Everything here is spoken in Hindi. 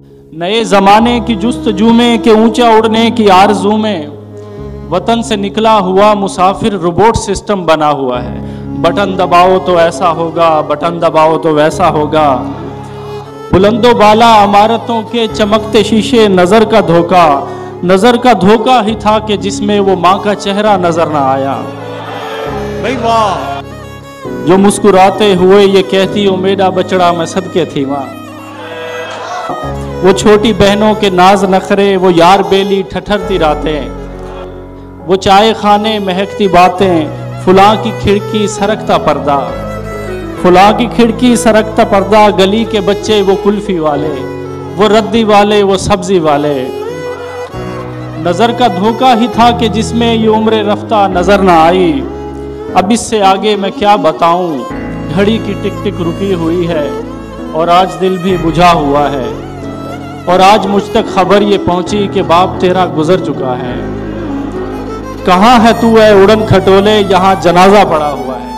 नए जमाने की जुस्तजू में के ऊंचा उड़ने की आरजू में वतन से निकला हुआ मुसाफिर रोबोट सिस्टम बना हुआ है। बटन दबाओ तो ऐसा होगा, बटन दबाओ तो वैसा होगा। बुलंदो बाला इमारतों के चमकते शीशे, नजर का धोखा ही था कि जिसमें वो माँ का चेहरा नजर ना आया। भाई वाह। जो मुस्कुराते हुए ये कहती ओ मेरा बचड़ा मैं सदके थी माँ। वो छोटी बहनों के नाज नखरे, वो यार बेली ठठरती रातें, वो चाय खाने महकती बातें, फुला की खिड़की सरकता पर्दा, फुला की खिड़की सरकता पर्दा। गली के बच्चे वो कुल्फी वाले, वो रद्दी वाले, वो सब्जी वाले। नजर का धोखा ही था कि जिसमें ये उम्र रफ्ता नजर ना आई। अब इससे आगे मैं क्या बताऊं, घड़ी की टिक टिक रुकी हुई है और आज दिल भी बुझा हुआ है। और आज मुझ तक खबर ये पहुंची कि बाप तेरा गुजर चुका है। कहाँ है तू ऐ उड़न खटोले, यहाँ जनाजा पड़ा हुआ है।